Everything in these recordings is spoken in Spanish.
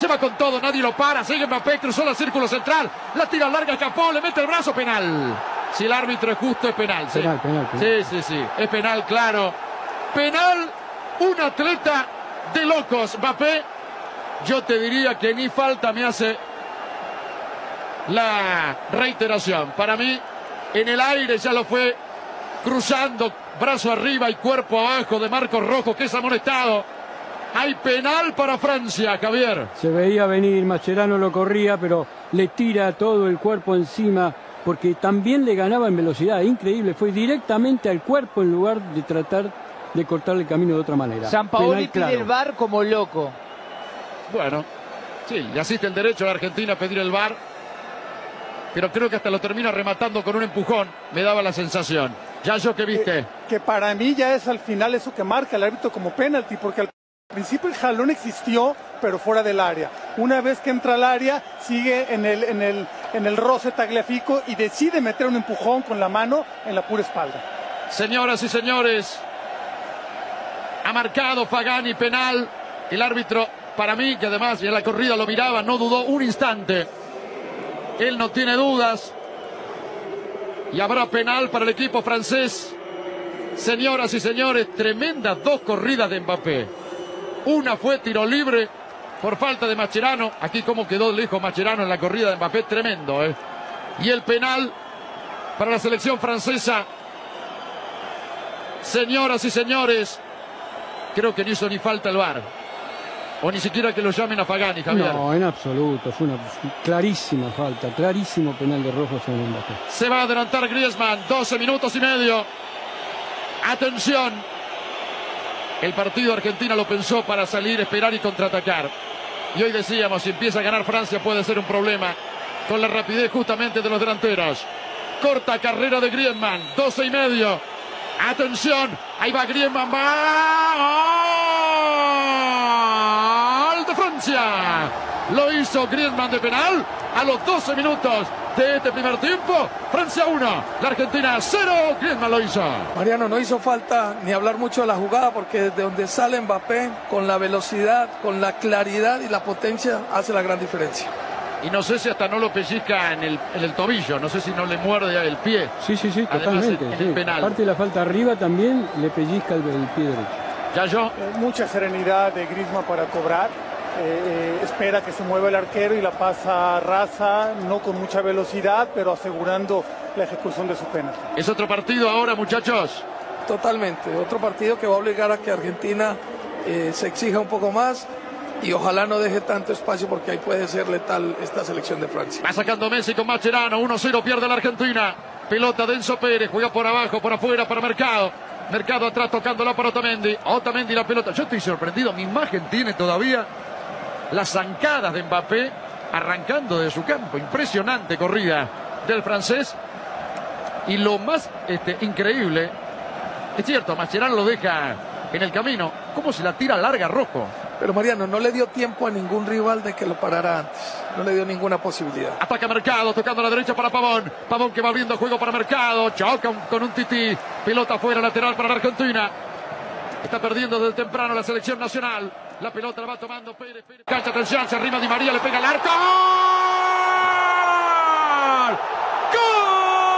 va con todo, nadie lo para. Sigue Mbappé, cruzó el círculo central. La tira larga, escapó, le mete el brazo, penal. Si el árbitro es justo, es penal. ¿Sí? Penal. Sí. Es penal, claro. Penal, un atleta de locos. Mbappé, yo te diría que ni falta me hace la reiteración. Para mí, en el aire ya lo fue cruzando, brazo arriba y cuerpo abajo de Marcos Rojo, que es amonestado. Hay penal para Francia, Javier. Se veía venir, Mascherano lo corría, pero le tira todo el cuerpo encima, porque también le ganaba en velocidad. Increíble, fue directamente al cuerpo en lugar de tratar de cortarle el camino de otra manera. Sampaoli Penal, pide el VAR como loco. Bueno, sí, le asiste el derecho a la Argentina a pedir el VAR, pero creo que hasta lo termina rematando con un empujón, me daba la sensación. Yayo, ¿qué viste? Que para mí ya es al final eso que marca el árbitro como penalti, porque al principio el jalón existió, pero fuera del área. Una vez que entra al área, sigue en el roce tagliafico y decide meter un empujón con la mano en la pura espalda. Señoras y señores, ha marcado Pagani penal. El árbitro, para mí, que además en la corrida lo miraba, no dudó un instante. Él no tiene dudas. Y habrá penal para el equipo francés. Señoras y señores, tremendas dos corridas de Mbappé. Una fue tiro libre por falta de Mascherano. Aquí cómo quedó lejos Mascherano en la corrida de Mbappé, tremendo. Y el penal para la selección francesa. Señoras y señores, creo que no hizo ni falta el VAR. O ni siquiera que lo llamen a Pagani, Javier. No, en absoluto. Fue una clarísima falta, clarísimo penal de Rojo sobre Mbappé. Se va a adelantar Griezmann, 12 minutos y medio. Atención. El partido Argentina lo pensó para salir, esperar y contraatacar. Y hoy decíamos, si empieza a ganar Francia puede ser un problema con la rapidez justamente de los delanteros. Corta carrera de Griezmann, 12 y medio. Atención, ahí va Griezmann, ¡gol de Francia! Lo hizo Griezmann de penal a los 12 minutos de este primer tiempo. Francia 1, la Argentina 0, Griezmann lo hizo. Mariano, no hizo falta ni hablar mucho de la jugada, porque desde donde sale Mbappé, con la velocidad, con la claridad y la potencia, hace la gran diferencia. Y no sé si hasta no lo pellizca en el tobillo, no sé si no le muerde el pie. Sí, Además, totalmente. en el penal. Aparte de la falta arriba también le pellizca el pie derecho. Yayo. Mucha serenidad de Griezmann para cobrar. Espera que se mueva el arquero y la pasa rasa, no con mucha velocidad, pero asegurando la ejecución de su pena. Es otro partido ahora, muchachos. Totalmente, otro partido que va a obligar a que Argentina se exija un poco más y ojalá no deje tanto espacio, porque ahí puede ser letal esta selección de Francia. Va sacando Messi con Mascherano, 1-0 pierde la Argentina. Pelota de Enzo Pérez, juega por abajo, por afuera para Mercado. Mercado atrás tocándola para Otamendi. Otamendi la pelota. Yo estoy sorprendido, mi imagen tiene todavía las zancadas de Mbappé arrancando de su campo. Impresionante corrida del francés. Y lo más increíble, es cierto, Mascherano lo deja en el camino. ¿Cómo se la tira larga Rojo? Pero Mariano, no le dio tiempo a ningún rival de que lo parara antes. No le dio ninguna posibilidad. Ataca Mercado, tocando a la derecha para Pavón. Pavón que va abriendo juego para Mercado. Choca con un tití. Pelota fuera, lateral para la Argentina. Está perdiendo desde temprano la selección nacional. La pelota la va tomando Pérez. Cancha, atención, se arrima Di María, le pega al arco. ¡Gol!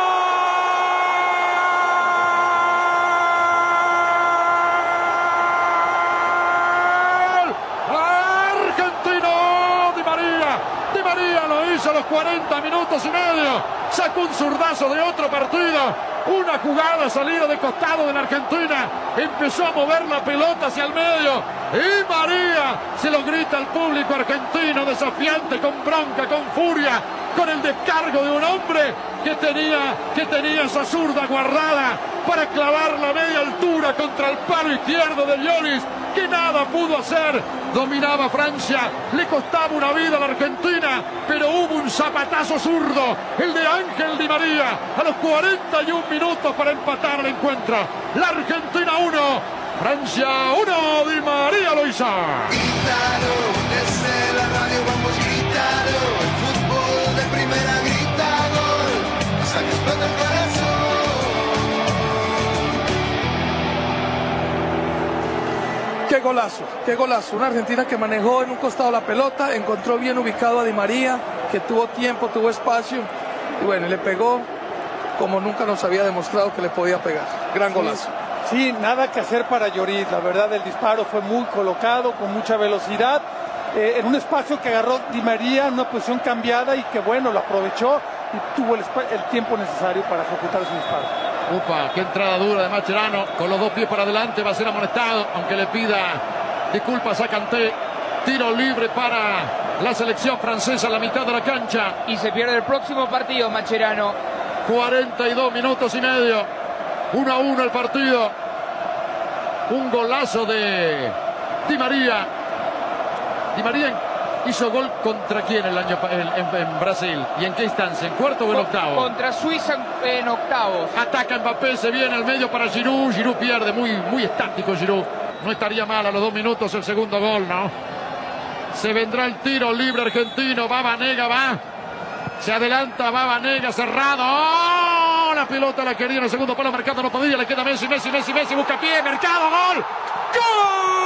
Di María lo hizo a los 40 minutos y medio. Sacó un zurdazo de otro partido. Una jugada salida de costado de la Argentina. Empezó a mover la pelota hacia el medio. Y María se lo grita al público argentino, desafiante, con bronca, con furia, con el descargo de un hombre que tenía esa zurda guardada para clavar la media altura contra el palo izquierdo de Lloris, que nada pudo hacer. Dominaba Francia, le costaba una vida a la Argentina, pero hubo un zapatazo zurdo, el de Ángel Di María, a los 41 minutos para empatar el encuentro. La Argentina 1, Francia 1, Di María lo hizo. Grítalo, desde la radio vamos, grítalo, el fútbol de primera grita gol, hasta que explota el corazón. Qué golazo, qué golazo. Una Argentina que manejó en un costado la pelota, encontró bien ubicado a Di María, que tuvo tiempo, tuvo espacio, y bueno, le pegó como nunca nos había demostrado que le podía pegar. Gran golazo. Sí, nada que hacer para Lloris, la verdad el disparo fue muy colocado, con mucha velocidad, en un espacio que agarró Di María, en una posición cambiada y que bueno, lo aprovechó y tuvo el tiempo necesario para ejecutar su disparo. Upa, qué entrada dura de Mascherano, con los dos pies para adelante, va a ser amonestado, aunque le pida disculpas a Kanté. Tiro libre para la selección francesa a la mitad de la cancha. Y se pierde el próximo partido, Mascherano. 42 minutos y medio. 1-1 el partido. Un golazo de Di María. Di María hizo gol contra quién en Brasil. ¿Y en qué instancia? ¿En cuarto o en octavo? Contra Suiza en octavos. Ataca Mbappé, se viene al medio para Giroud. Giroud pierde, muy estático Giroud. No estaría mal a los 2 minutos el segundo gol, ¿no? Se vendrá el tiro libre argentino. Va Vanega, va. Se adelanta, va Vanega, cerrado. ¡Oh! La pelota la quería en el segundo palo, Mercado no podía. Le queda Messi, busca pie. Mercado, gol. ¡Gol!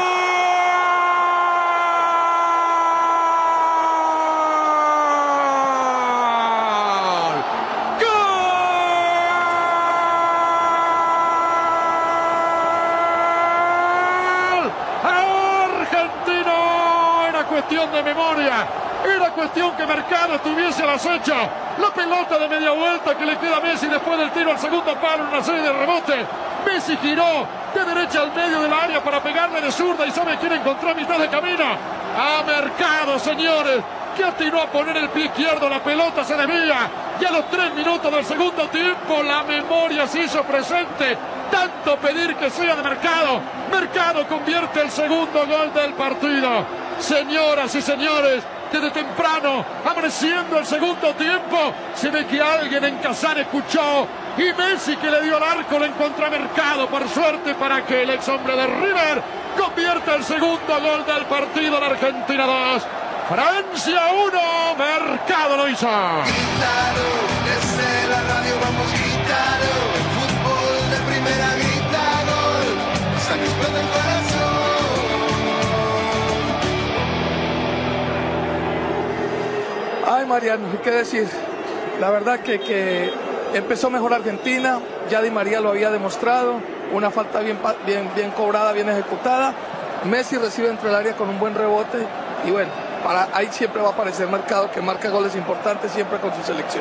Cuestión de memoria, era cuestión que Mercado estuviese al acecho. La pelota de media vuelta que le queda a Messi después del tiro al segundo palo en una serie de rebotes. Messi giró de derecha al medio del área para pegarle de zurda y ¿sabe quién encontró a mitad de camino? A Mercado, señores, que atinó a poner el pie izquierdo, la pelota se desvía y a los 3 minutos del segundo tiempo la memoria se hizo presente. Tanto pedir que sea de Mercado. Mercado convierte el segundo gol del partido. Señoras y señores, desde temprano, amaneciendo el segundo tiempo, se ve que alguien en Kazán escuchó y Messi, que le dio al arco, le encontró a Mercado, por suerte para que el ex hombre de River convierta el segundo gol del partido. La Argentina 2, Francia 1, Mercado lo hizo. Gritado, desde la radio vamos gritado, el fútbol de primera grita gol, hasta que explota el corazón. Ay, Mariano, ¿qué decir? La verdad que empezó mejor Argentina, ya Di María lo había demostrado, una falta bien cobrada, bien ejecutada. Messi recibe dentro del área con un buen rebote y bueno, ahí siempre va a aparecer Mercado, que marca goles importantes siempre con su selección.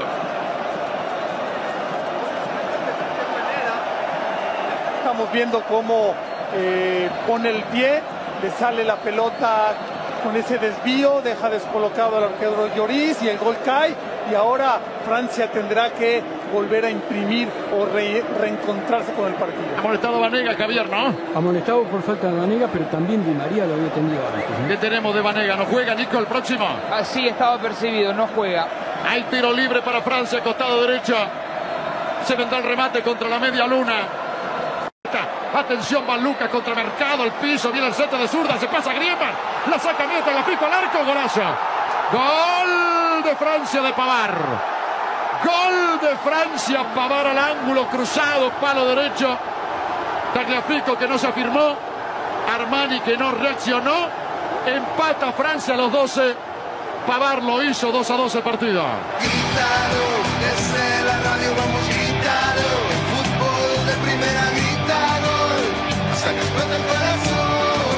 Estamos viendo cómo pone el pie, le sale la pelota con ese desvío, deja descolocado al arquero Lloris y el gol cae y ahora Francia tendrá que volver a imprimir o reencontrarse con el partido. Amonestado Vanega, Javier, ¿no? Amonestado por falta de Vanega, pero también Di María lo había tendido antes, ¿no? ¿Qué tenemos de Vanega? ¿No juega, Nico, el próximo? Así estaba percibido, no juega. Hay tiro libre para Francia, costado derecho. Se vendrá el remate contra la media luna. Atención, Van Lucas contra Mercado, el piso, viene el centro de zurda, se pasa Griezmann, la saca mientras la pico al arco, golazo. Gol de Francia de Pavard. Gol de Francia, Pavard al ángulo cruzado, palo derecho. Tagliafico que no se afirmó, Armani que no reaccionó. Empata Francia a los 12. Pavard lo hizo, 2-2 el partido. Gritado, desde la radio vamos gritado, el fútbol de primera grita gol, hasta que explota el corazón.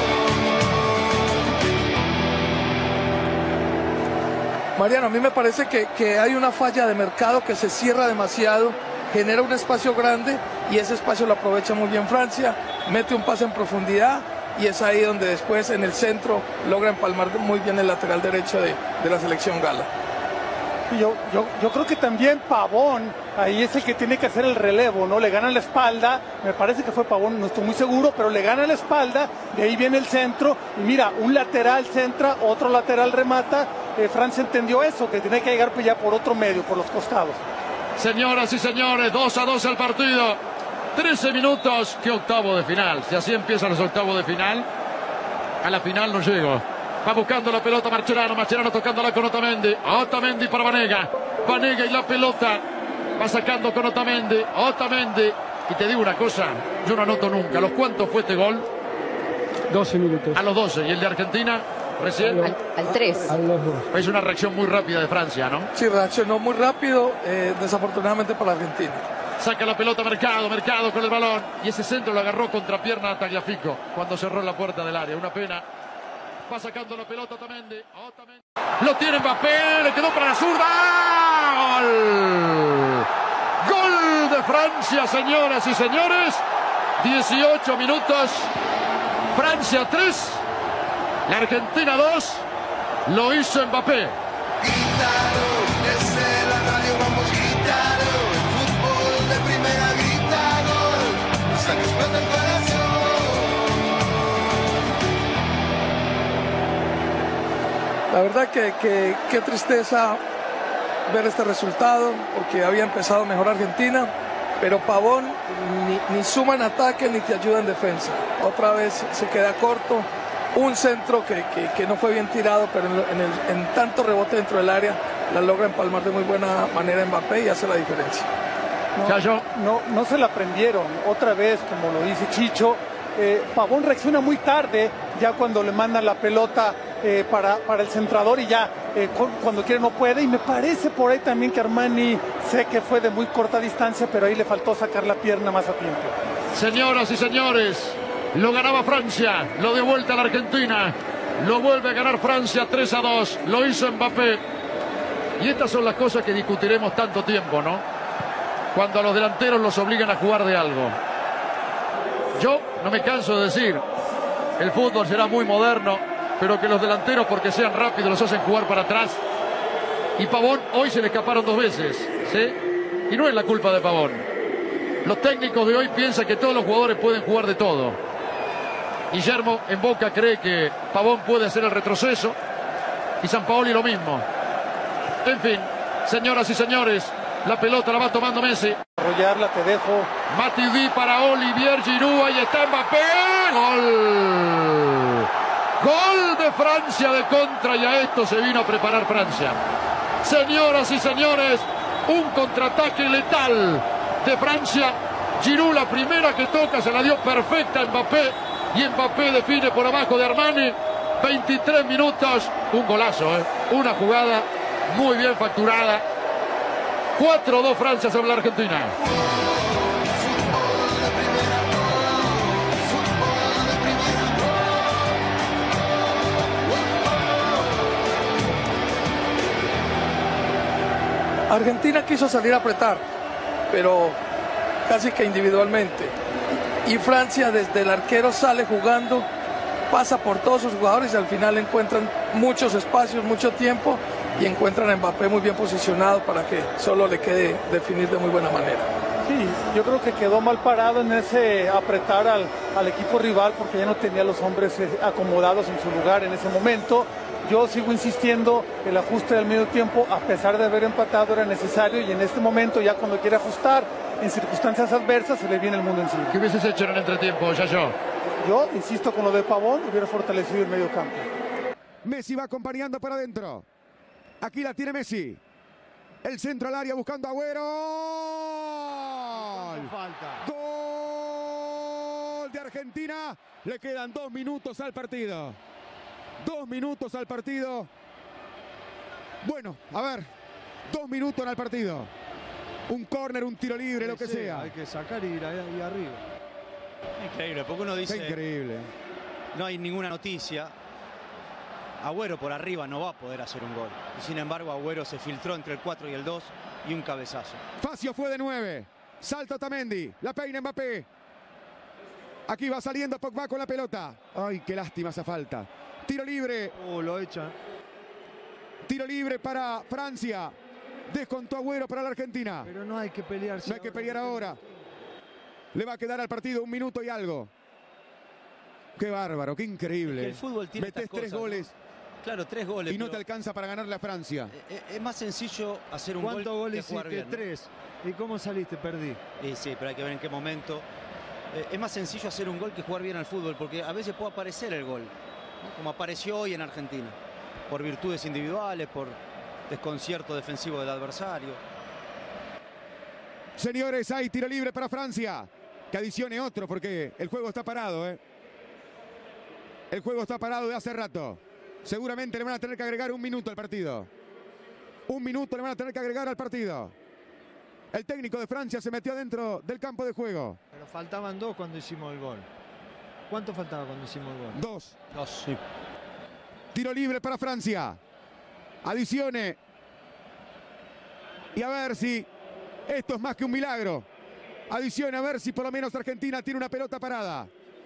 Mariano, a mí me parece que hay una falla de Mercado, que se cierra demasiado, genera un espacio grande y ese espacio lo aprovecha muy bien Francia, mete un pase en profundidad y es ahí donde después en el centro logra empalmar muy bien el lateral derecho de la selección gala. Yo creo que también Pavón ahí es el que tiene que hacer el relevo, ¿no? Le gana la espalda, me parece que fue Pavón, no estoy muy seguro, pero le gana la espalda, de ahí viene el centro, y mira, un lateral centra, otro lateral remata. Francia entendió eso, que tiene que llegar pues ya por otro medio, por los costados. Señoras y señores, 2-2 el partido. 13 minutos, ¿qué octavo de final? Si así empiezan los octavos de final, a la final no llego. Va buscando la pelota Mascherano tocándola con Otamendi. Otamendi para Vanega y la pelota. Va sacando con Otamendi. Y te digo una cosa, yo no anoto nunca. ¿Los cuántos fue este gol? 12 minutos. A los 12. ¿Y el de Argentina recién? Al 3. A los dos. Es una reacción muy rápida de Francia, ¿no? Sí, reaccionó muy rápido, desafortunadamente para Argentina. Saca la pelota Mercado con el balón. Y ese centro lo agarró contra pierna a Tagliafico cuando cerró la puerta del área. Una pena. Va sacando la pelota Otamendi. Lo tiene Mbappé, le quedó para la zurda. ¡Gol! Gol de Francia, señoras y señores. 18 minutos. Francia 3. La Argentina 2. Lo hizo Mbappé. Gritado, desde la radio vamos gritado. El fútbol de primera grita gol. Hasta que explota el corazón. La verdad que qué tristeza ver este resultado, porque había empezado mejor Argentina, pero Pavón ni suma en ataque ni te ayuda en defensa. Otra vez se queda corto. Un centro que no fue bien tirado, pero en tanto rebote dentro del área la logra empalmar de muy buena manera Mbappé y hace la diferencia. No se la prendieron. Otra vez, como lo dice Chicho, Pavón reacciona muy tarde, ya cuando le mandan la pelota para el centrador y ya cuando quiere no puede. Y me parece por ahí también que Armani, sé que fue de muy corta distancia, pero ahí le faltó sacar la pierna más a tiempo. Señoras y señores, lo ganaba Francia, lo dio vuelta a la Argentina, lo vuelve a ganar Francia 3-2, lo hizo Mbappé. Y estas son las cosas que discutiremos tanto tiempo, ¿no? Cuando a los delanteros los obligan a jugar de algo. Yo no me canso de decir, el fútbol será muy moderno, pero que los delanteros, porque sean rápidos, los hacen jugar para atrás. Y Pavón hoy se le escaparon 2 veces, ¿sí? Y no es la culpa de Pavón. Los técnicos de hoy piensan que todos los jugadores pueden jugar de todo. Guillermo en Boca cree que Pavón puede hacer el retroceso y Sampaoli lo mismo. En fin, señoras y señores, la pelota la va tomando Messi. Arrollarla, te dejo. Matuidi para Olivier Giroud, ahí está Mbappé. ¡Gol! Gol de Francia de contra, y a esto se vino a preparar Francia. Señoras y señores, un contraataque letal de Francia. Giroud, la primera que toca, se la dio perfecta a Mbappé. Y Mbappé define por abajo de Armani. 23 minutos, un golazo, una jugada muy bien facturada. 4-2 Francia sobre la Argentina. Argentina quiso salir a apretar, pero casi que individualmente. Y Francia desde el arquero sale jugando, pasa por todos sus jugadores y al final encuentran muchos espacios, mucho tiempo y encuentran a Mbappé muy bien posicionado para que solo le quede definir de muy buena manera. Sí, yo creo que quedó mal parado en ese apretar al equipo rival porque ya no tenía los hombres acomodados en su lugar en ese momento. Yo sigo insistiendo, el ajuste del medio tiempo, a pesar de haber empatado, era necesario y en este momento ya cuando quiere ajustar en circunstancias adversas se le viene el mundo encima. ¿Qué hubieses hecho en el entretiempo, Yayo? Yo insisto con lo de Pavón, hubiera fortalecido el medio campo. Messi va acompañando para adentro. Aquí la tiene Messi. El centro al área buscando a Agüero. Gol de Argentina. Le quedan 2 minutos al partido. 2 minutos al partido. Bueno, a ver. 2 minutos en el partido. Un córner, un tiro libre, lo que sea. Hay que sacar y ir ahí arriba. Increíble, porque uno dice... Qué increíble. No hay ninguna noticia. Agüero por arriba no va a poder hacer un gol. Y sin embargo, Agüero se filtró entre el 4 y el 2 y un cabezazo. Facio fue de 9. Salta Otamendi. La peina Mbappé. Aquí va saliendo Pogba con la pelota. Ay, qué lástima esa falta. Tiro libre. Lo echan. Tiro libre para Francia. Descontó Agüero para la Argentina. Pero no hay que pelear. No hay que pelear ahora. Le va a quedar al partido 1 minuto y algo. Qué bárbaro, qué increíble. Es que el fútbol tiene metés estas 3 cosas, goles. ¿no? Claro, 3 goles. Y no te alcanza para ganarle a Francia. Es más sencillo hacer un gol ¿Cuántos goles que jugar hiciste? bien, ¿no? 3. ¿Y cómo saliste? Perdí. Sí, pero hay que ver en qué momento. Es más sencillo hacer un gol que jugar bien al fútbol, porque a veces puede aparecer el gol, ¿no? Como apareció hoy en Argentina, por virtudes individuales, por desconcierto defensivo del adversario. Señores, hay tiro libre para Francia. Que adicione otro porque el juego está parado. El juego está parado de hace rato. Seguramente le van a tener que agregar 1 minuto al partido. 1 minuto le van a tener que agregar al partido. El técnico de Francia se metió dentro del campo de juego. Pero faltaban 2 cuando hicimos el gol. ¿Cuánto faltaba cuando hicimos el gol? 2. 2, sí. Tiro libre para Francia. Adicione. Y a ver si esto es más que un milagro. Adicione a ver si por lo menos Argentina tiene una pelota parada.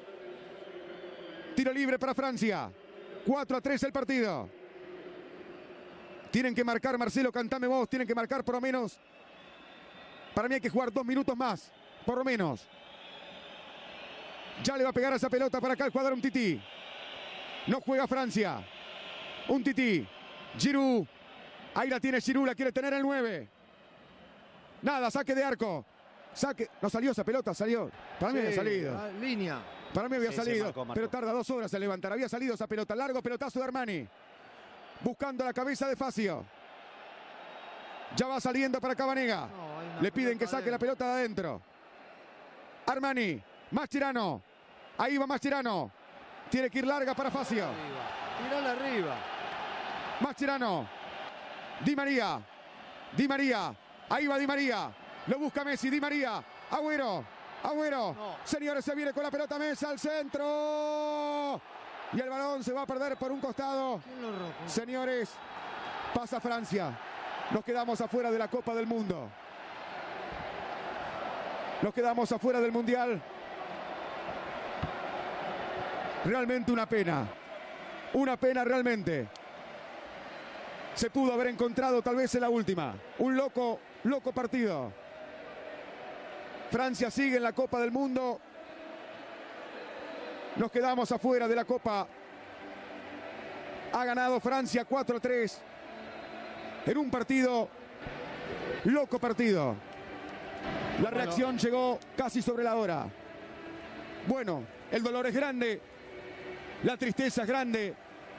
Tiro libre para Francia. 4-3 el partido. Tienen que marcar, Marcelo, cantame vos. Tienen que marcar por lo menos. Para mí hay que jugar 2 minutos más. Por lo menos. Ya le va a pegar a esa pelota para acá el jugador Umtiti. No juega Francia. Umtiti. Giroud. Ahí la tiene Giroud, la quiere tener el 9. Nada, saque de arco. Saque. No salió esa pelota, salió. Para mí había salido. Línea. Para mí había Sí, salido. marcó. Pero tarda 2 horas en levantar. Había salido esa pelota. Largo pelotazo de Armani. Buscando la cabeza de Facio. Ya va saliendo para Cabanega. No, hay una Le piden que pelota saque la pelota de adentro. Armani. Mascherano. Ahí va Mascherano. Tiene que ir larga para Facio. Tirala arriba. Mascherano. Di María. Di María. Ahí va Di María. Lo busca Messi. Di María. Agüero. Agüero. No. Señores, se viene con la pelota Mesa al centro. Y el balón se va a perder por un costado. ¿Quién lo rojo? Señores, pasa Francia. Nos quedamos afuera de la Copa del Mundo. Nos quedamos afuera del Mundial. Realmente una pena. Una pena realmente. Se pudo haber encontrado tal vez en la última. Un loco partido. Francia sigue en la Copa del Mundo. Nos quedamos afuera de la Copa. Ha ganado Francia 4-3. En un partido, loco partido. La reacción llegó casi sobre la hora. Bueno, el dolor es grande. La tristeza es grande.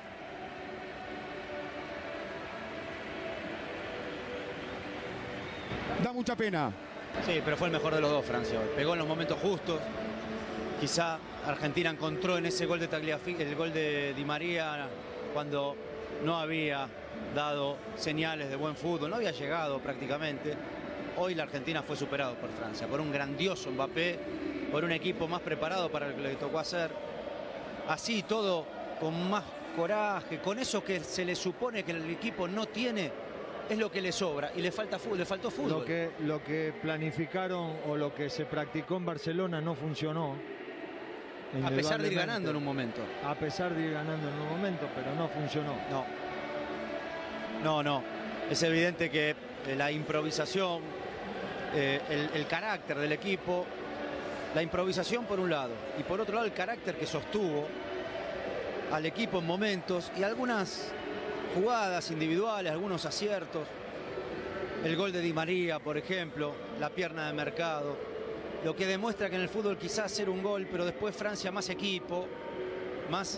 Da mucha pena. Sí, pero fue el mejor de los dos, Francia. Pegó en los momentos justos. Quizá Argentina encontró en ese gol de Tagliafico, el gol de Di María, cuando no había dado señales de buen fútbol, no había llegado prácticamente. Hoy la Argentina fue superado por Francia, por un grandioso Mbappé, por un equipo más preparado para lo que le tocó hacer. Así todo, con más coraje, con eso que se le supone que el equipo no tiene, es lo que le sobra y le falta fútbol, le faltó fútbol. Lo que planificaron o lo que se practicó en Barcelona no funcionó. A pesar de ir ganando en un momento. A pesar de ir ganando en un momento, pero no funcionó. No. Es evidente que la improvisación, el carácter del equipo, la improvisación por un lado y por otro lado el carácter que sostuvo al equipo en momentos y algunas jugadas individuales, algunos aciertos. El gol de Di María, por ejemplo, la pierna de Mercado. Lo que demuestra que en el fútbol quizás hacer un gol, pero después Francia más equipo, más...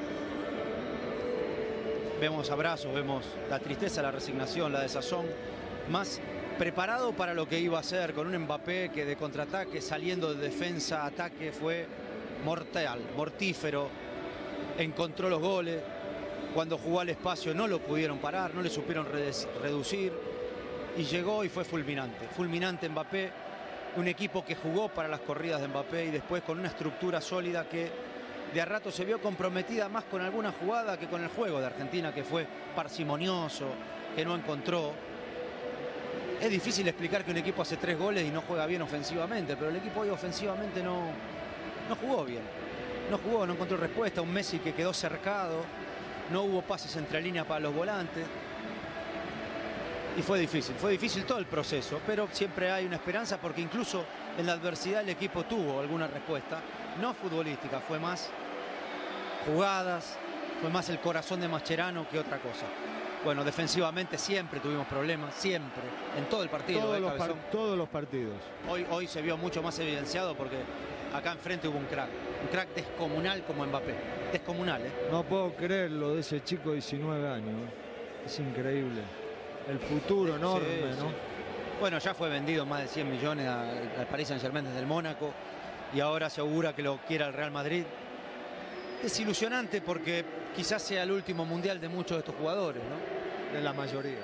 Vemos abrazos, vemos la tristeza, la resignación, la desazón, más preparado para lo que iba a hacer, con un Mbappé que de contraataque, saliendo de defensa, ataque, fue mortal, mortífero, encontró los goles, cuando jugó al espacio no lo pudieron parar, no le supieron reducir, y llegó y fue fulminante, fulminante Mbappé, un equipo que jugó para las corridas de Mbappé y después con una estructura sólida que de a rato se vio comprometida más con alguna jugada que con el juego de Argentina, que fue parsimonioso, que no encontró. Es difícil explicar que un equipo hace 3 goles y no juega bien ofensivamente, pero el equipo hoy ofensivamente no jugó bien. No jugó, no encontró respuesta. Un Messi que quedó cercado, no hubo pases entre líneas para los volantes. Y fue difícil todo el proceso, pero siempre hay una esperanza porque incluso en la adversidad el equipo tuvo alguna respuesta, no futbolística, fue más jugadas, fue más el corazón de Mascherano que otra cosa. Bueno, defensivamente siempre tuvimos problemas, siempre, en todo el partido. Todos los partidos. Hoy se vio mucho más evidenciado porque acá enfrente hubo un crack descomunal como Mbappé, descomunal. No puedo creer lo de ese chico de 19 años, es increíble. El futuro enorme, sí, ¿no? Sí. Bueno, ya fue vendido más de 100 millones al Paris Saint-Germain desde el Mónaco y ahora se augura que lo quiera el Real Madrid. desilusionante porque quizás sea el último mundial de muchos de estos jugadores, ¿no? De la mayoría.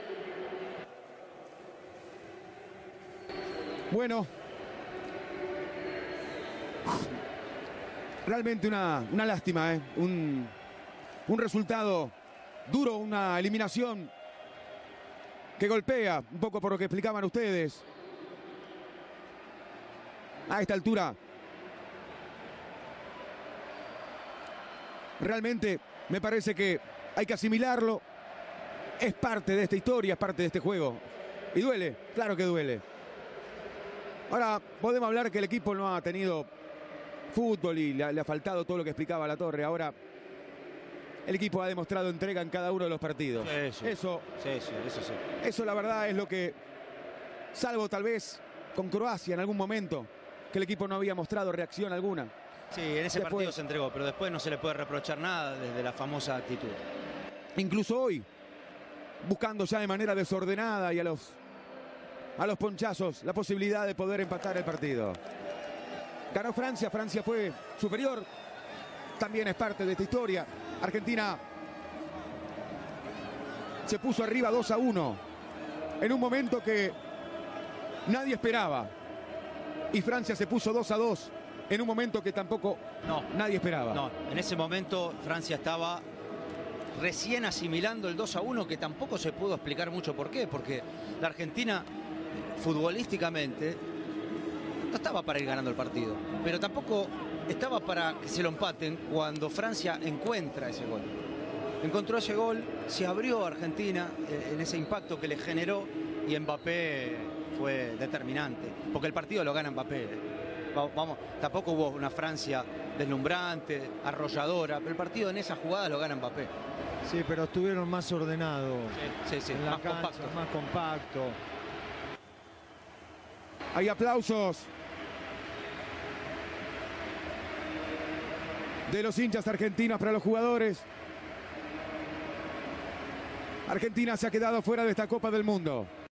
Bueno, realmente una lástima, ¿eh? Un resultado duro, una eliminación que golpea, un poco por lo que explicaban ustedes. A esta altura, realmente me parece que hay que asimilarlo. Es parte de esta historia, es parte de este juego. Y duele, claro que duele. Ahora, podemos hablar que el equipo no ha tenido fútbol y le ha faltado todo lo que explicaba La Torre. Ahora, el equipo ha demostrado entrega en cada uno de los partidos. Sí. Eso sí. Eso la verdad es lo que, salvo tal vez con Croacia en algún momento, que el equipo no había mostrado reacción alguna. Sí, en ese partido se entregó, pero después no se le puede reprochar nada desde la famosa actitud. Incluso hoy, buscando ya de manera desordenada y a los ponchazos la posibilidad de poder empatar el partido. Ganó Francia, Francia fue superior, también es parte de esta historia. Argentina se puso arriba 2-1 en un momento que nadie esperaba. Y Francia se puso 2-2 en un momento que tampoco nadie esperaba. No, en ese momento Francia estaba recién asimilando el 2-1, que tampoco se pudo explicar mucho por qué, porque la Argentina futbolísticamente no estaba para ir ganando el partido, pero tampoco estaba para que se lo empaten cuando Francia encuentra ese gol. Encontró ese gol, se abrió Argentina en ese impacto que le generó y Mbappé fue determinante, porque el partido lo gana Mbappé. Vamos, tampoco hubo una Francia deslumbrante, arrolladora, pero el partido en esa jugada lo gana Mbappé. Sí, pero estuvieron más ordenados. Sí, en la más cancha, compacto. más compacto. Hay aplausos de los hinchas argentinos para los jugadores. Argentina se ha quedado fuera de esta Copa del Mundo.